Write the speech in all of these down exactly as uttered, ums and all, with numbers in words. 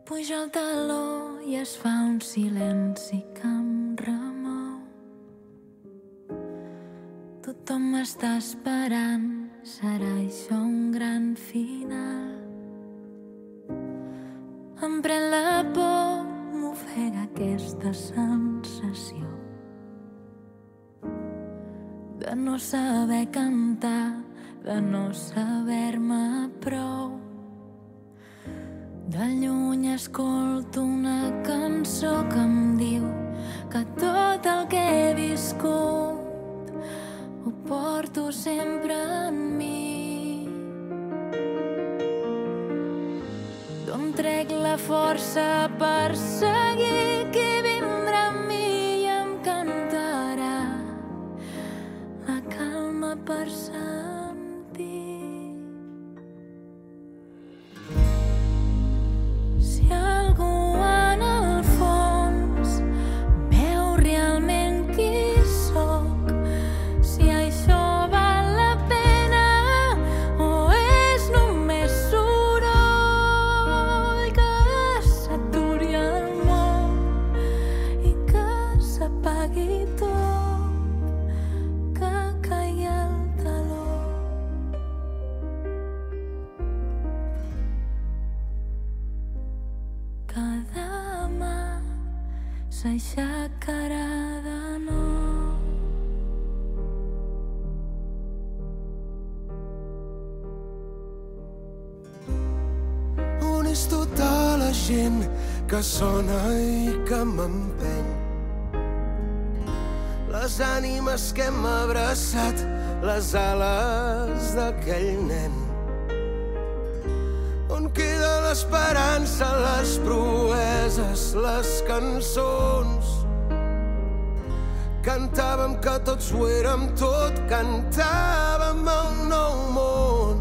Puja el taló i es fa un silenci que em remou. Tothom m'està esperant, serà això un gran final. Em pren la por, m'ofega aquesta sensació de no saber cantar, de no saber-me prou. De lluny escolto una cançó que em diu que tot el que he viscut ho porto sempre en mi. D'on trec la força per seguir? Qui vindrà amb mi i em cantarà la calma per sentir. Si algú en el fons veu realment qui sóc, si això val la pena o és només soroll, que s'aturi el món i que s'apagui tot, que caigui el taló. Que demà s'aixecarà de nou. On és tota la gent que sona i que m'empeny? Les ànimes que hem abraçat, les ales d'aquell nen. On queda l'esperança, les proeses, les cançons? Cantàvem que tots ho érem tot, cantàvem el nou món.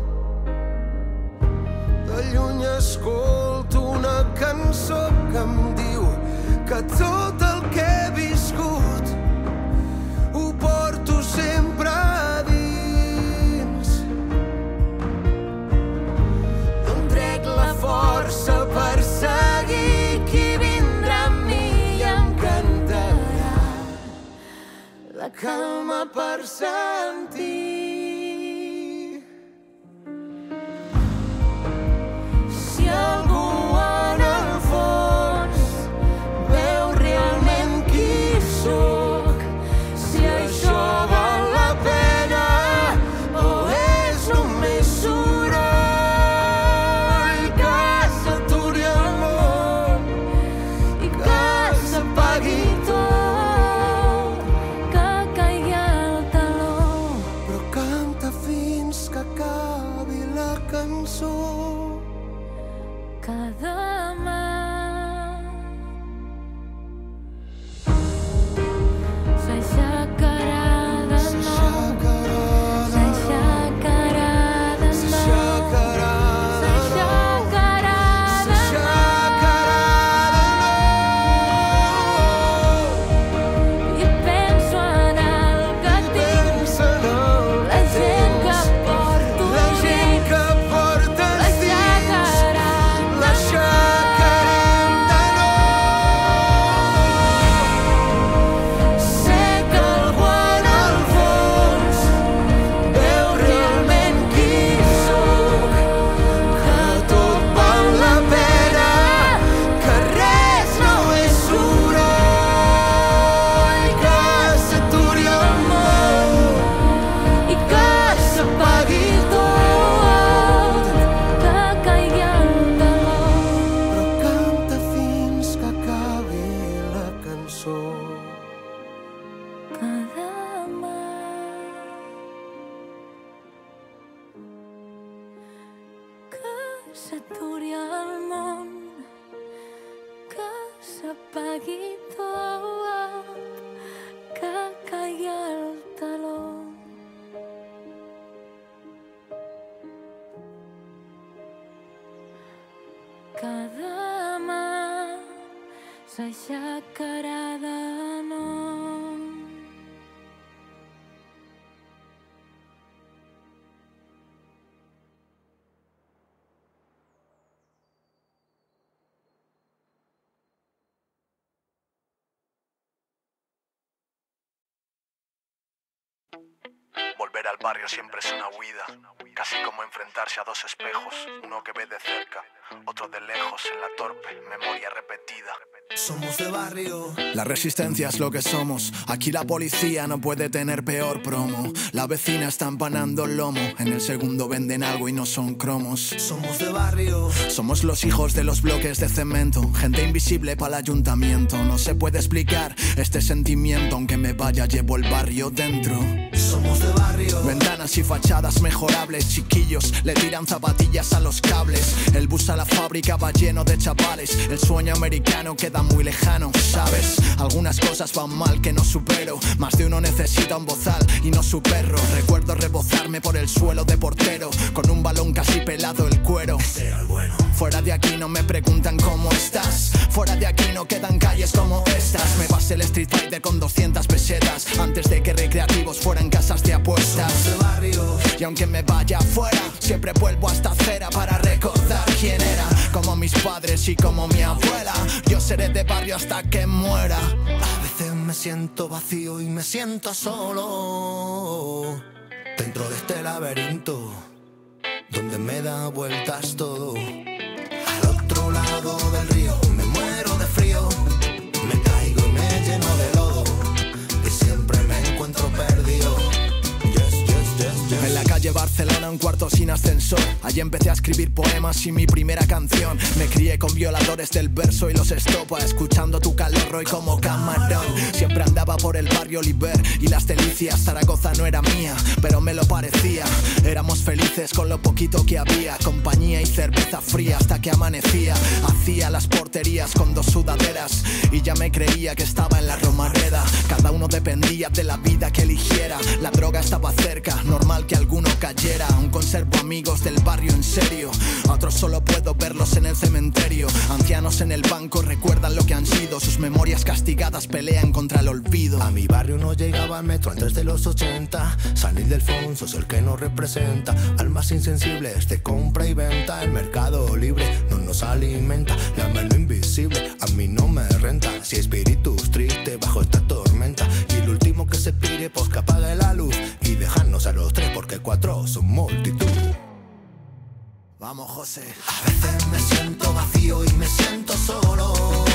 De lluny escolto una cançó que em diu que tot el que he viscut ho porto sempre a dins. D'on trec la força per seguir? Qui vindrà amb mi i em cantarà la calma per sentir. Si algú en el fons veu realment qui sóc, si això val la pena o és només soroll, que s'aturi el món i que s'apagui tot, Que caigui el taló. però canta fins que acabi la cançó. Que demà s'aixecarà de nou. S'aixecarà de nou. S'aixecarà de nou. S'aixecarà de nou. S'aixecarà de nou. I penso en el que tinc, Pensa en el la gent que porto la gent dins. que portes dins. L'aixecarà de L'aixecarem de nou. Sé que algú en el fons veu realment qui sóc, que tot val la pena, que res no és soroll, que s'aturi el món i que s'apagui tot, que caigui el taló. però canta fins que acabi la cançó. Que demà que s'aturi el món, que s'apagui tot, que caigui el taló. Que demà s'aixecarà de nou. al barrio siempre es una huida, casi como enfrentarse a dos espejos, uno que ve de cerca, otro de lejos, en la torpe memoria repetida. Somos de barrio. La resistencia es lo que somos. Aquí la policía no puede tener peor promo. La vecina está empanando el lomo. En el segundo venden algo y no son cromos. Somos de barrio. Somos los hijos de los bloques de cemento. Gente invisible para el ayuntamiento. No se puede explicar este sentimiento. Aunque me vaya llevo el barrio dentro. Somos de barrio. Ventanas y fachadas mejorables. Chiquillos le tiran zapatillas a los cables. El bus a la fábrica va lleno de chavales. El sueño americano queda muy lejano, ¿sabes? Algunas cosas van mal que no supero. Más de uno necesita un bozal y no su perro. Recuerdo rebozarme por el suelo de portero con un balón casi pelado el cuero. Ese era el bueno. Fuera de aquí no me preguntan cómo estás. Fuera de aquí no quedan calles como estas. Me pasé el Street Fighter con doscientas pesetas antes de que recreativos fueran casas de apuestas. Somos de barrio. Y aunque me vaya afuera, siempre vuelvo hasta cera para recordar quién era. Como mis padres y como mi abuela, yo seré de barrio hasta que muera. A veces me siento vacío y me siento solo dentro de este laberinto donde me da vueltas todo. Al otro lado del río me muero de frío, me caigo y me lleno de lodo y siempre me encuentro perdido. Yes, yes, yes, yes. En la calle Barcelona, un cuarto sin ascensor. Allí empecé a escribir poemas y mi primera canción. Me crié con violadores del verso y los estopa, escuchando tu calor Roy como camarón. Siempre andaba por el barrio Oliver y las delicias. Zaragoza no era mía, pero me lo parecía. Éramos felices con lo poquito que había. Compañía y cerveza fría hasta que amanecía. Hacía las porterías con dos sudaderas y ya me creía que estaba en la Romareda. Cada uno dependía de la vida que eligiera. La droga estaba cerca, normal que alguno cayera. Aún conservo amigos del barrio en serio. A otros solo puedo verlos en el cementerio. Ancianos en el banco recuerdan lo que han sido. Sus memorias castigadas pelean contra el olvido. A mi barrio no llegaba el metro antes de los ochenta. Salir del Fonso es el que nos representa. Almas insensibles de compra y venta. El mercado libre no nos alimenta. La mano invisible a mí no me renta. Si hay espíritus tristes bajo esta tormenta. Y el último que se pire pues que apague la luz y dejarnos a los tres porque cuatro son multitud. Vamos, José. A veces me siento vacío y me siento solo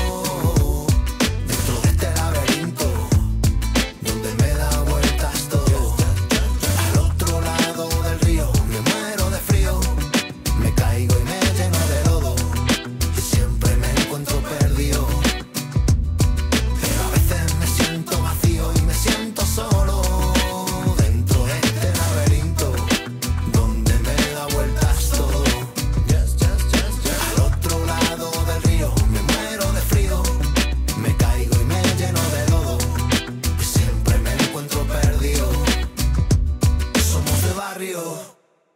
dentro de este laberinto donde me da vueltas todo. Al otro lado del río me muero de frío, me caigo y me lleno de lodo y siempre me encuentro perdido. Pero a veces me siento vacío y me siento solo dentro de este laberinto donde me da vueltas todo. Al otro lado del río me muero de frío, me caigo y me lleno de lodo y siempre me encuentro perdido. Somos de barrio.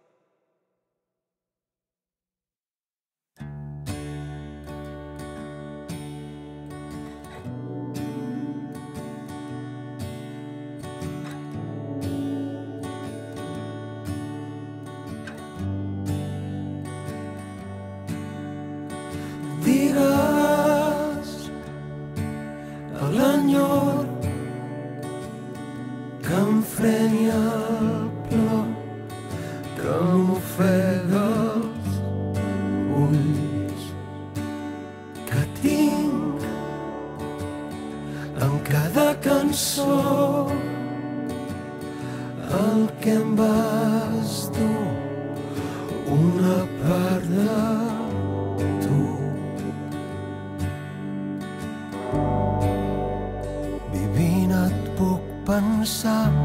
Digues a l'enyor que em freni el plor, que m'ofega els ulls, que tinc en cada cançó el que em vas dur, una part de tu. Vivint et puc pensar